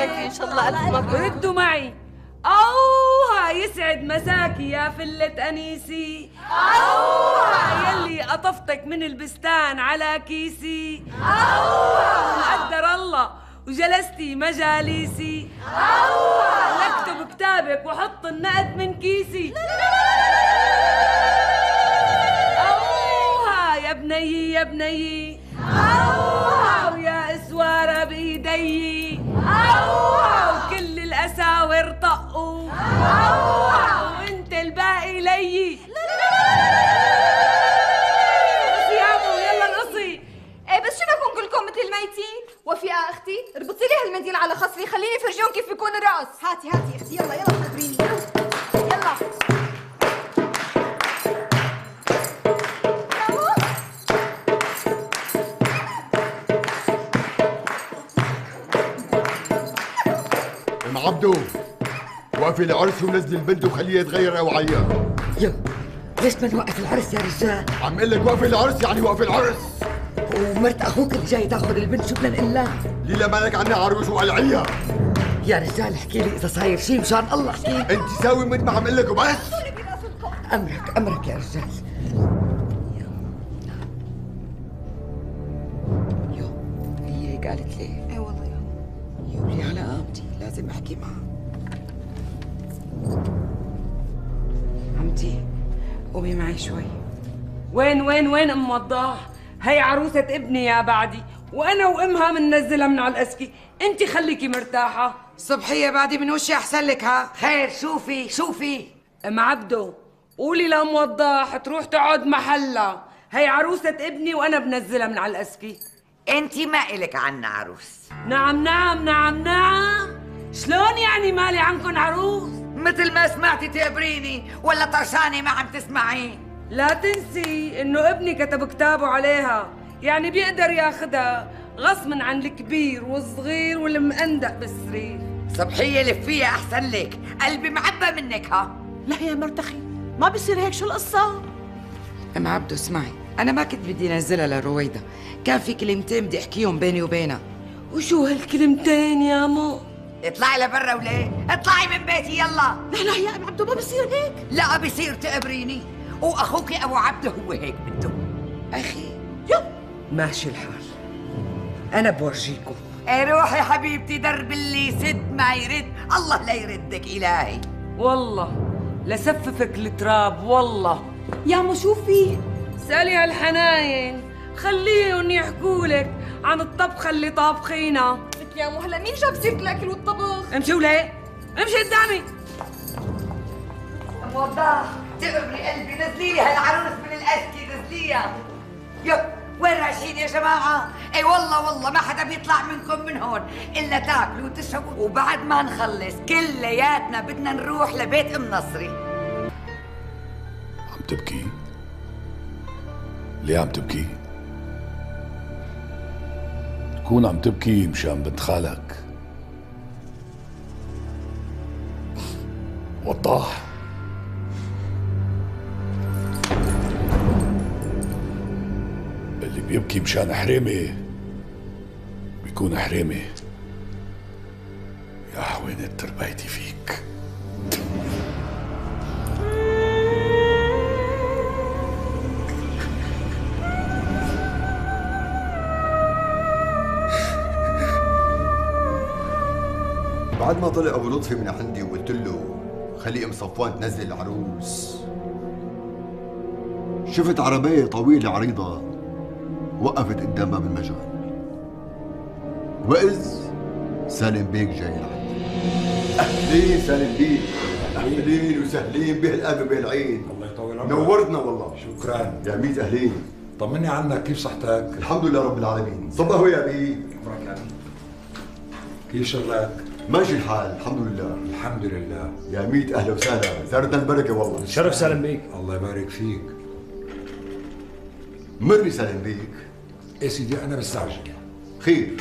هيك ان شاء الله الف مبروك. ردوا معي. اوها يسعد مساكي يا فلة انيسي. اوها يلي قطفتك من البستان على كيسي. اوها قدر الله وجلستي مجاليسي. اوها لكتب كتابك وحط النقد من كيسي. اوها يا بنيي يا بنيي. اوها ويا اسواره بايدي. اوها وكل الاساور طقوا. اوها وانت الباقي لي. قصي يا ابو يلا القصي. ايه بس شو بدكم كلكم مثل الميتين؟ وفيقة اختي اربطي لي هالمنديل على خصري خليني فرجيهم كيف بيكون الراس. هاتي اختي يلا يلا خبريني يلا. ام عبدو وقفي العرس ونزلي البنت وخليها تغير اوعيها. يو ليش ما نوقف العرس يا رجال؟ عم اقول لك وقفي العرس يعني وقفي العرس. ومرت اخوك اللي جاي تاخذ البنت شو بدنا نقول لها؟ ليلى مالك عنها عروس وقلعيها. يا رجال احكي لي اذا صاير شيء مشان الله احكي لي. انت ساوي مثل ما عم اقول لك وبس. امرك يا رجال. يو هي قالت لي. اي والله يو لي على قامتي لازم احكي معها. عمتي قومي معي شوي. وين ام وضاح؟ هي عروسة ابني يا بعدي وانا وامها مننزلها من على الاسكي. انت خليكي مرتاحة. صبحية بعدي من وشي احسن لك. ها خير شوفي ام عبدو قولي لام وضاح تروح تقعد محلها. هي عروسة ابني وانا بنزلها من على الاسكي. انت ما الك عنا عروس. نعم. شلون يعني مالي عنكن عروس؟ مثل ما سمعتي تقبريني ولا طرشاني ما عم تسمعي؟ لا تنسي انه ابني كتب كتابه عليها، يعني بيقدر ياخدها غصبا عن الكبير والصغير والمقندق بالسرير. صبحية لفيها احسن لك، قلبي معبى منك. ها لا يا مرتخي ما بصير هيك، شو القصة؟ ام عبدو اسمعي، انا ما كنت بدي انزلها لرويدة، كان في كلمتين بدي احكيهم بيني وبينها. وشو هالكلمتين يا مو؟ اطلعي لبرا وليه؟ اطلعي من بيتي يلا. لا يا ام عبدو ما بصير هيك. لا بصير تقبريني، واخوك ابو عبده هو هيك بده. اخي ماشي الحال، انا بورجيكم. روحي حبيبتي، درب اللي يسد ما يرد الله لا يردك الهي. والله لسففك التراب والله. يا مو شو في؟ سألي هالحناين خليهم يحكولك عن الطبخة اللي طابخينها. لك يا مو هلا مين جاب سيرة الاكل والطبخ؟ امشي وليه؟ امشي قدامي. ام وضاح تقبري قلبي، نزلي لي هالعروس من الاسكي نزليها. وين رايحين يا جماعة؟ اي والله ما حدا بيطلع منكم من هون إلا تاكلوا وتشربوا، وبعد ما نخلص كلياتنا بدنا نروح لبيت ام نصري. عم تبكي؟ ليه عم تبكي؟ تكون عم تبكي مشان بنت خالك. وضاح اللي بيبكي مشان حريمه بيكون حريمه. يا حوينة تربيتي فيك. بعد ما طلع ابو لطفي من عندي وقلت له خلي ام صفوان تنزل العروس، شفت عربية طويلة عريضة وقفت قدام باب المجال، وإذ سالم بيك جاي لعندي. أهلين سالم بيك، أهلين وسهلين بهالقلب وبهالعين. الله يطول عمرك. نورتنا والله. شكرا يا ميت أهلين. طمني عنك، كيف صحتك؟ الحمد لله رب العالمين. صبحوا يا بيك. كيف شغلك؟ ماشي الحال الحمد لله. الحمد لله. يا ميت أهلا وسهلا، زارتنا البركة والله. شرف سالم بيك. الله يبارك فيك. مرني سالم بيك. يا سيدي أنا بستعجل. خير.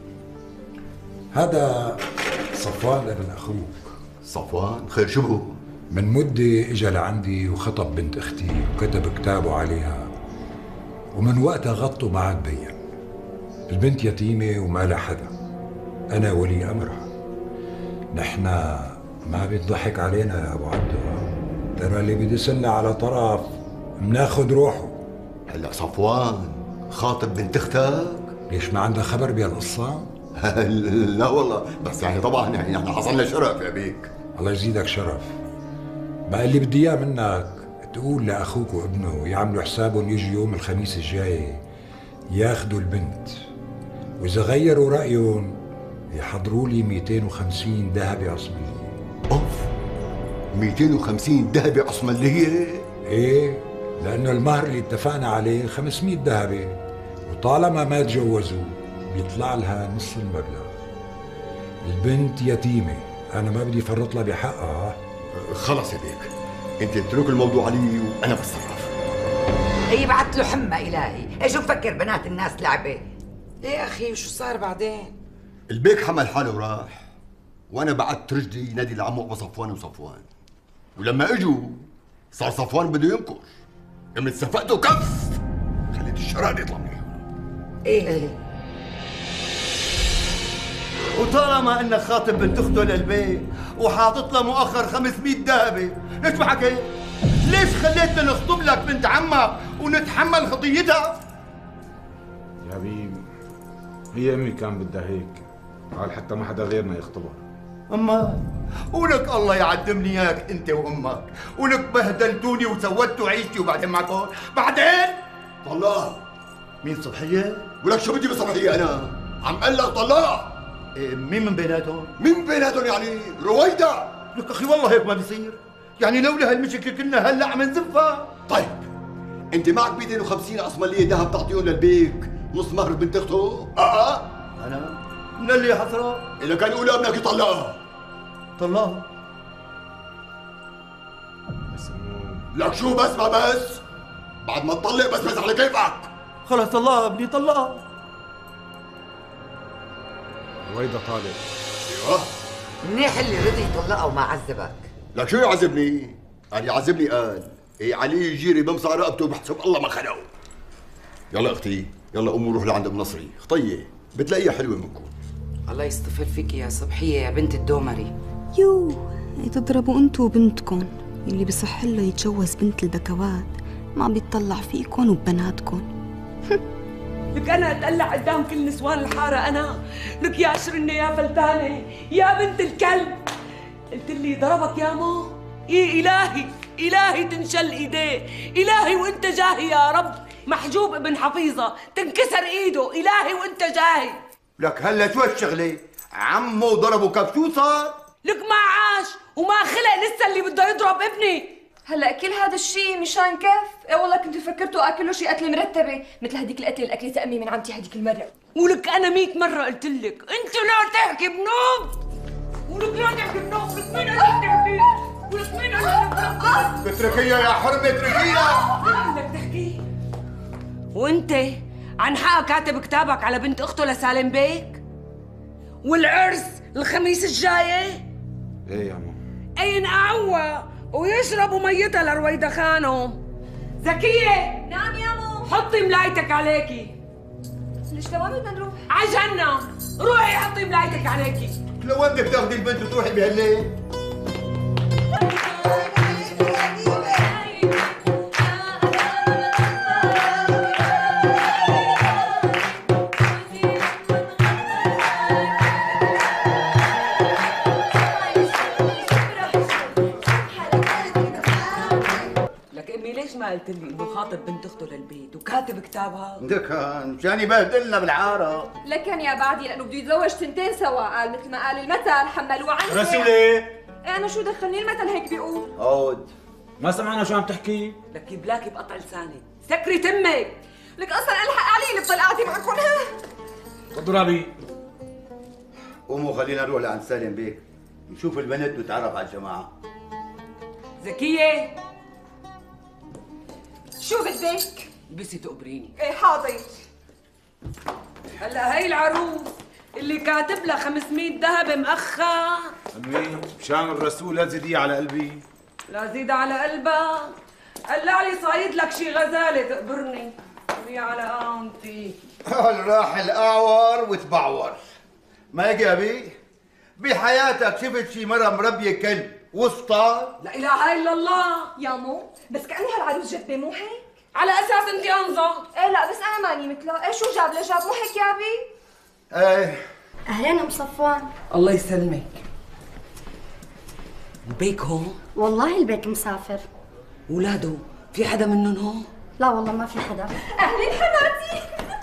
هذا صفوان ابن أخوك. صفوان؟ خير شو هو؟ من مدة إجا لعندي وخطب بنت أختي وكتب كتابه عليها، ومن وقتها غطوا ما عاد بين. البنت يتيمة وما لها حدا، أنا ولي أمرها. نحنا ما بيضحك علينا يا ابو عبده، ترى اللي بدسنا على طرف مناخد روحه. هلا صفوان خاطب بنت اختك؟ ليش ما عندها خبر بهالقصة؟ لا والله، بس يعني طبعا يعني احنا حصلنا شرف يا بيك. الله يزيدك شرف. ما اللي بدي اياه منك تقول لاخوك وابنه يعملوا حسابهم يجي يوم الخميس الجاي ياخذوا البنت، واذا غيروا رايهم يحضروا لي 250 ذهبي عصمليه. اوف، 250 ذهبي عصمليه؟ ايه، لانه المهر اللي اتفقنا عليه 500 ذهبي، وطالما ما تجوزوا بيطلع لها نص المبلغ. البنت يتيمه، انا ما بدي فرط لها بحقها. خلص يا بيك، انت اترك الموضوع علي وانا بتصرف. يبعت له حمى الهي، ايش مفكر بنات الناس لعبه؟ ايه يا اخي وشو صار بعدين؟ البيك حمل حاله وراح، وانا بعت رجلي نادي لعمو ابو صفوان وصفوان، ولما اجوا صار صفوان بده ينكر، قمت صفقته كف، خليت الشراد يطلع مني. ايه وطالما انك خاطب بنت اخته للبيت وحاطط لها مؤخر 500 ذهبي، ليش ما حكيت؟ ليش خليتنا نخطب لك بنت عمك ونتحمل خطيتها؟ يا حبيبي هي امي كان بدها هيك، قال حتى ما حدا غيرنا يخطبها. اما ولك الله يعدمني اياك انت وامك، ولك بهدلتوني وسودتوا عيشتي وبعدين معكم بعدين طلع. مين صبحيه؟ ولك شو بدي بصبحيه انا؟ عم قال لك طلع. إيه مين من بيناتهم؟ من بيناتهم يعني رويدا. لك اخي والله هيك ما بيصير، يعني لولا هالمشكله كنا هلا عم نزفها. طيب انت معك 250 عصمليه ذهب تعطيهم للبيك نص مهر بنت اخته؟ انا من اللي حصره؟ اذا كان يقول ابنك يطلقها. طلعها. بس انه لك شو بس ما بس؟ بعد ما تطلق بس على كيفك. خلص طلعها ابني طلقها. رويدا طالب. ايوه منيح اللي رضي يطلقها وما عذبك. لك شو يعذبني؟ قال يعذبني قال إيه علي يجيري بمسع رقبته وبحسب الله ما خلقه. يلا اختي يلا قوموا نروح لعند النصري، خطيه بتلاقيها حلوه منكم. الله يصطفل فيك يا صبحيه يا بنت الدومري. يو تضربوا انتو وبنتكم، اللي بصح له يتجوز بنت البكوات ما بيطلع فيكم وببناتكم. لك انا اتقلع قدام كل نسوان الحاره انا؟ لك يا شرنه يا فلتانه يا بنت الكلب، قلت لي ضربك يا مو؟ إيه إلهي إلهي تنشل إيديه، إلهي وأنت جاهي يا رب. محجوب ابن حفيظة تنكسر إيده، إلهي وأنت جاهي. لك هلا شو هالشغلة؟ عمو ضربه كف، شو صار؟ لك ما عاش وما خلق لسه اللي بده يضرب ابني. هلا كل هذا الشيء مشان كف؟ ايه والله كنت فكرته اكل له شيء اكله مرتبه، مثل هديك القتله اللي اكلتها امي من عمتي هديك المره. ولك انا 100 مره قلت لك انت لا تحكي بنوب، ولك لا تحكي بنوب، لك مين قال لك تحكي؟ ولك مين قال لك اتركيها يا حرمه اتركيها. بدك تحكي؟ وانت عن حق كاتب كتابك على بنت اخته لسالم بيك؟ والعرس الخميس الجاي؟ ايه يا ماما. اين قعوة ويشربوا ميتها لرويدا خانم. زكية نعم يا مو. حطي ملايتك عليكي. ليش لوين بدنا نروح؟ عجنة، روحي حطي ملايتك عليكي. لوين بدك تاخذي البنت وتروحي بهالليل؟ ما قلت لي انه خاطب بنت اخته للبيت وكاتب كتابها؟ دكان مشان يبهدلنا بالعاره. لكن يا بعدي لانه بده يتزوج تنتين سوا، قال مثل ما قال المثل حملوه عنه. رسولي ايه انا شو دخلني المثل هيك بيقول. عود ما سمعنا شو عم تحكي؟ لك بلاكي بقطع لسانك، سكري تمك. لك اصلا الحق علي اللي بضل قاعده معكم. اضربي. قوموا خلينا نروح لعند سالم بيك نشوف البنت ونتعرف على الجماعه. زكية شو بدك؟ بسي تقبريني. ايه حاضر. هلا هي العروس اللي كاتب لها 500 ذهب مأخر. امي مشان الرسول لا تزيديه على قلبي. لا زيد على قلبها. قلع لي صايد لك شي غزاله تقبرني. يا على قامتي. قال راح الاعور وتبعور. ما هيك يا ابي؟ بحياتك شفت شي مرة مربية كلب وسطى؟ لا اله الا الله. يا مو بس كأني هالعروس جدة مو هيك؟ على اساس انت انظر. ايه لا بس انا ماني مثلها. ايه شو جاب لجاب مو هيك يا بي؟ ايه. اهلين ام صفوان. الله يسلمك. البيك هون؟ والله البيك مسافر. ولاده في حدا منهم هون؟ لا والله ما في حدا. اهلين حماتي.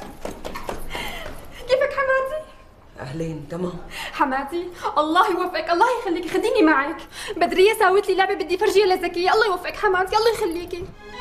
كيفك حماتي؟ اهلين تمام. حماتي الله يوفقك، الله يخليكي، خديني معك. بدرية ساوت لي لعبة بدي فرجيها لزكية، الله يوفقك حماتي، الله يخليكي.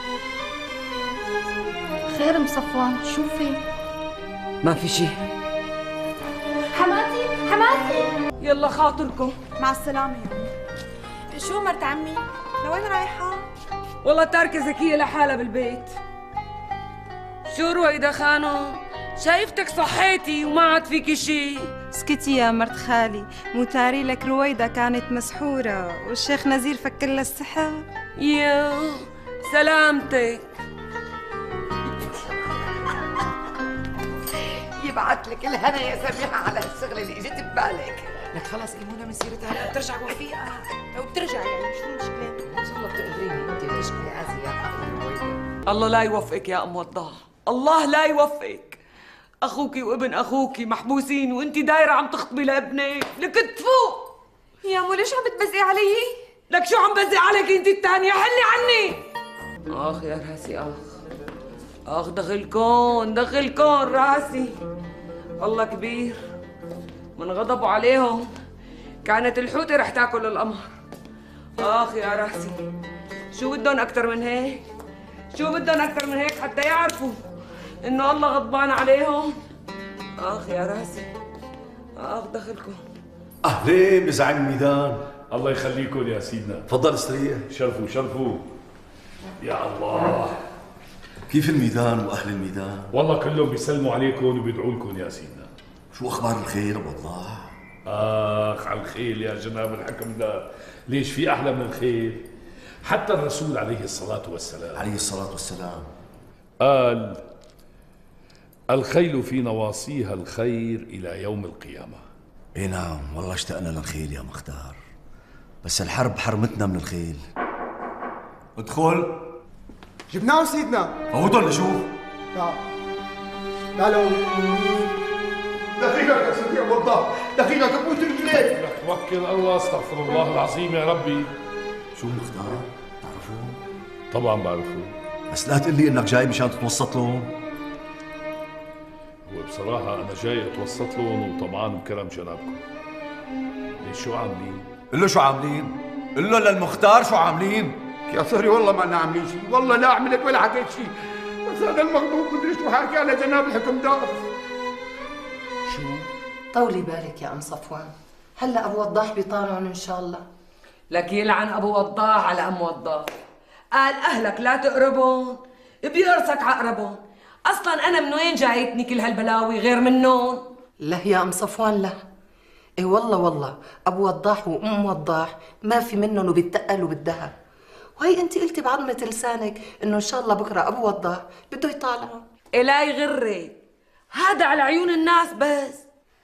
خير ام صفوان، شو في؟ ما في شيء. حماتي حماتي يلا خاطركم. مع السلامة يا أمي. شو مرت عمي؟ لوين رايحة؟ والله تاركة زكية لحالها بالبيت. شو رويدة خانم؟ شايفتك صحيتي وما عاد فيكي شيء. اسكتي يا مرت خالي، مو تاري لك رويدة كانت مسحورة والشيخ نزير فك لها السحر. يا سلامتك. يبعث لك الهنا يا سميحة على الشغل اللي اجت ببالك. لك خلص ايمونا من سيرتها هلا بترجع وفيقة. لو بترجع يعني شو المشكلة؟ ان شاء الله بتقدريني انت تشكي عزي يا حبيبي رويدة. الله لا يوفقك يا ام وضاح، الله لا يوفقك. اخوكي وابن اخوكي محبوسين وانت دايره عم تخطبي لابنك، لك تفوق. يا مو ليش عم بتبزقي علي؟ لك شو عم بزق عليك انت الثانيه؟ حلي عني. اخ يا راسي اخ دخلكن راسي. الله كبير من غضبوا عليهم كانت الحوتة رح تاكل القمر. اخ يا راسي شو بدهم اكثر من هيك؟ شو بدهم اكثر من هيك حتى يعرفوا انه الله غضبان عليهم؟ اخ يا راسي اخ دخلكم. اهلين بزعيم الميدان. الله يخليكم يا سيدنا. تفضل استريح. شرفوا يا الله. كيف الميدان واهل الميدان؟ والله كلهم بيسلموا عليكم وبيدعوا لكم يا سيدنا. شو اخبار الخير ابو الله؟ اخ على الخيل يا جناب الحكم دار، ليش في احلى من الخيل؟ حتى الرسول عليه الصلاة والسلام قال الخيل في نواصيها الخير إلى يوم القيامة. اي نعم والله اشتقنا للخيل يا مختار، بس الحرب حرمتنا من الخيل. ادخل. جبناه سيدنا. فوتوا لشوف. تعالوا. دقيقة يا سيدي ابو الله، دقيقة كبوت رجليك. توكل الله، استغفر الله العظيم يا ربي. شو مختار؟ تعرفوه؟ طبعا بعرفه، بس لا تقول لي انك جاي مشان تتوسط لهم. هو بصراحة أنا جاي أتوسط لهم وطمعان بكرم جنابكم. ليش شو عاملين؟ قل له شو عاملين؟ قل له للمختار شو عاملين؟ يا صهري والله ما لنا عاملين شيء، والله لا عملت ولا حكيت شيء، بس هذا المغضوب مدري شو حاكي على جناب الحكم دار. شو؟ طولي بالك يا ام صفوان، هلا ابو وضاح بيطالعن ان شاء الله. لك يلعن ابو وضاح على ام وضاح، قال اهلك لا تقربون بيقرصك عقربون. اصلا انا من وين جايتني كل هالبلاوي غير منهم؟ لا يا ام صفوان لا. اي والله ابو وضاح وام وضاح ما في منهم وبيتقلوا بالذهب. وهي انت قلتي بعظمه لسانك انه ان شاء الله بكره ابو وضاح بده يطالعه. لا يغرك، هذا على عيون الناس بس.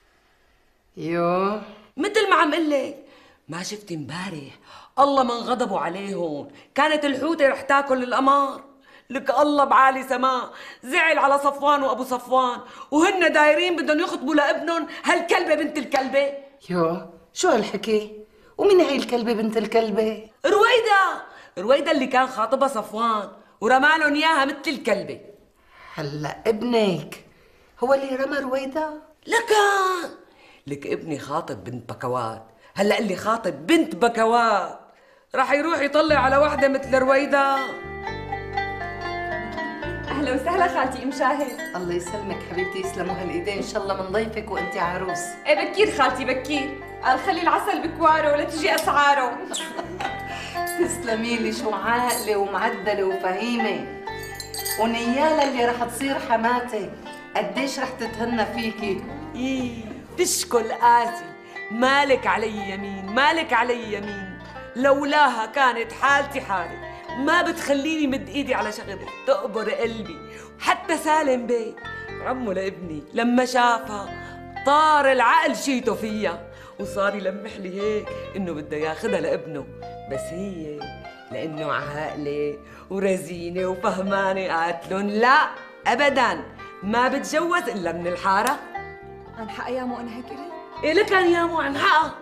يوه مثل ما عم قلك، ما شفتي امبارح الله من غضبوا عليهم كانت الحوتة رح تاكل القمر. لك الله بعالي سماء زعل على صفوان وابو صفوان وهن دايرين بدهم يخطبوا لابنهم هالكلبة بنت الكلبة. يوه شو هالحكي؟ ومين هي الكلبة بنت الكلبة؟ رويدة اللي كان خاطبها صفوان ورمالهم اياها مثل الكلبة. هلا ابنك هو اللي رمى رويدة؟ لك ابني خاطب بنت بكوات، هلا اللي خاطب بنت بكوات راح يروح يطلع على وحده مثل رويدة. اهلا وسهلا خالتي ام شاهد. الله يسلمك حبيبتي، يسلموا هالايدين، ان شاء الله من ضيفك وانت عروس. ايه بكير خالتي بكير، قال خلي العسل بكواره ولا تجي اسعاره. تسلمي لي، شو عاقله ومعدله وفهيمه. ونيالا اللي رح تصير حماتك قديش رح تتهنى فيكي. تشكل قاسي، مالك علي يمين، لولاها كانت حالتي حالي، ما بتخليني مد ايدي على شغله تقبر قلبي. حتى سالم بيه عمو لابني لما شافها طار العقل شيته فيها وصار يلمح لي هيك انه بده ياخذها لابنه، بس هي لانه عاقله ورزينه وفهمانه قالت لهم لا ابدا ما بتجوز الا من الحاره. عن حقها يا مو انا هيك قلت؟ ايه لكان يا مو عن حقها.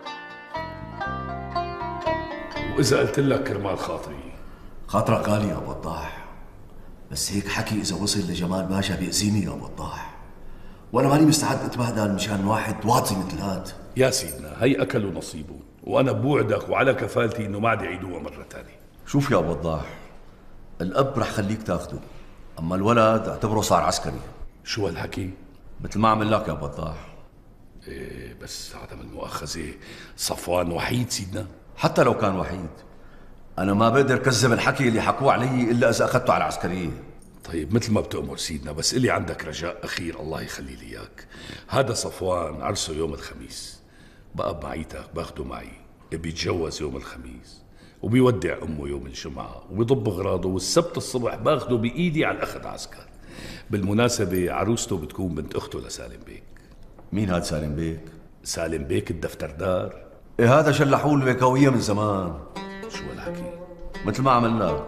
واذا قلت لك كرمال خاطري. خاطرك غالي يا ابو وضاح، بس هيك حكي اذا وصل لجمال باشا بيأذيني يا ابو وضاح، وانا ماني مستعد اتبهدل مشان واحد واطي مثل هاد. يا سيدنا هي اكلوا نصيبهم، وانا بوعدك وعلى كفالتي انه ما عاد يعيدوها مره ثانيه. شوف يا ابو وضاح، الاب رح خليك تاخده، اما الولد اعتبره صار عسكري. شو هالحكي؟ مثل ما عمل لك يا ابو وضاح. ايه بس عدم المؤاخذه صفوان وحيد سيدنا. حتى لو كان وحيد انا ما بقدر كذب الحكي اللي حكوه علي الا اذا اخذته على العسكريه. طيب مثل ما بتأمر سيدنا، بس إلي عندك رجاء أخير الله يخلي لي إياك. هذا صفوان عرسه يوم الخميس، بقى بمعيتك باخده معي، بيتجوز يوم الخميس وبيودع أمه يوم الجمعة وبيضب أغراضه، والسبت الصبح باخده بإيدي على الأخذ عسكر. بالمناسبة عروسته بتكون بنت أخته لسالم بيك. مين هاد سالم بيك؟ سالم بيك الدفتردار. إيه هذا شلحوه البيكاوية من زمان. شو هالحكي؟ مثل ما عمل لك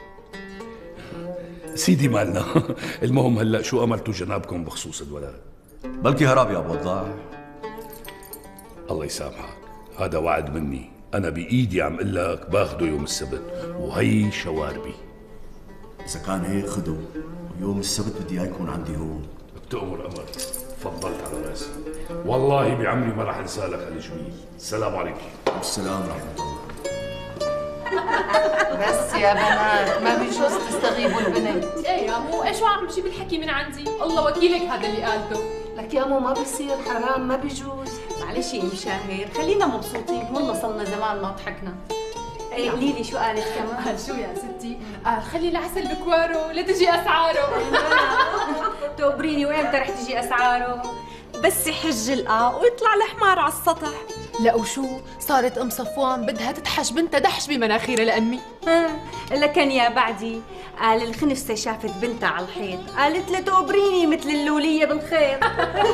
سيدي مالنا. المهم هلا شو امرتوا جنابكم بخصوص الولد؟ بلكي هرب يا ابو وضاح. الله يسامحك، هذا وعد مني، انا بايدي عم اقول لك باخده يوم السبت وهي شواربي. اذا كان هيك خده، ويوم السبت بدي اياه يكون عندي هون. بتأمر امر، تفضلت على راسي، والله بعمري ما راح انسى لك هالجميل. السلام عليكم. السلام ورحمه الله. بس يا بنات ما بيجوز تستغيبوا البنت. ايه يا مو ايش عم بجيب الحكي من عندي؟ الله وكيلك هذا اللي قالته. لك يا مو ما بيصير، حرام ما بيجوز. معلش يا ام شاهر خلينا مبسوطين، والله صلنا زمان ما ضحكنا. ايه قولي لي شو قالت كمان؟ قال شو يا ستي؟ قال خلي العسل بكواره لا تجي اسعاره. تخبريني وامتى رح تجي اسعاره؟ بس يحج القاع ويطلع الحمار على السطح. لا وشو؟ صارت ام صفوان بدها تدحش بنتها دحش بمناخيرها لامي. لكن يا بعدي قال الخنفسه شافت بنتها على الحيط، قالت لها تقبريني مثل اللوليه بالخيط.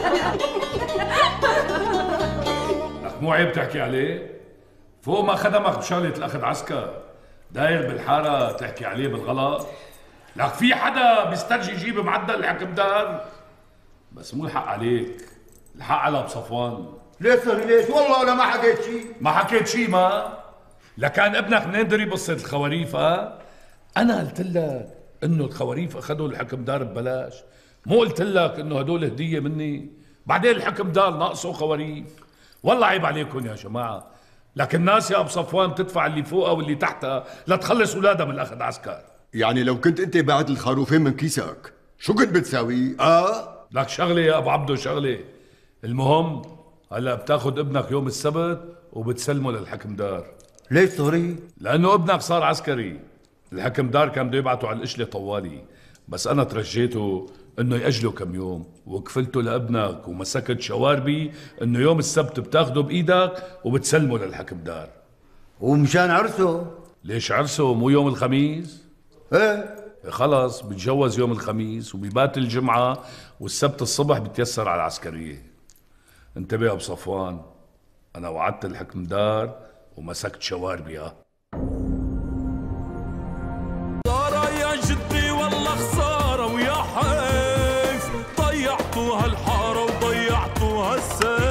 لك مو عيب تحكي عليه؟ فوق ما خدمك بشغله الاخذ عسكر، داير بالحاره تحكي عليه بالغلط؟ لك في حدا بيسترجي يجيب معدل الحكمدار؟ بس مو الحق عليك، الحق على ابو صفوان. ليش صار ليش؟ والله انا ما حكيت شيء. ما حكيت شيء ما؟ لكان ابنك منين دري قصه الخواريف؟ انا قلت لك انه الخواريف اخذوا الحكمدار ببلاش، مو قلت لك انه هدول هديه مني؟ بعدين الحكمدار ناقصه خواريف. والله عيب عليكم يا جماعه، لكن الناس يا ابو صفوان تدفع اللي فوقها واللي تحتها لتخلص اولادها من الاخذ عسكر. يعني لو كنت انت بعت الخروفين من كيسك شو كنت بتساوي؟ لك شغله يا ابو عبدو شغله، المهم هلا بتاخذ ابنك يوم السبت وبتسلمه للحكمدار. ليش صهري؟ لانه ابنك صار عسكري، الحكمدار كان بده يبعته على القشله طوالي، بس انا ترجيته انه ياجله كم يوم، وكفلته لابنك ومسكت شواربي انه يوم السبت بتاخده بايدك وبتسلمه للحكمدار. ومشان عرسه؟ ليش عرسه مو يوم الخميس؟ ايه خلص بتجوز يوم الخميس وبيبات الجمعه، والسبت الصبح بتيسر على العسكريه. انتبه يا ابو صفوان، انا وعدت الحكمدار ومسكت شواربي. خسارة يا جدي والله خسارة ويا حيف، ضيعتوا هالحارة وضيعتوا هالسيف.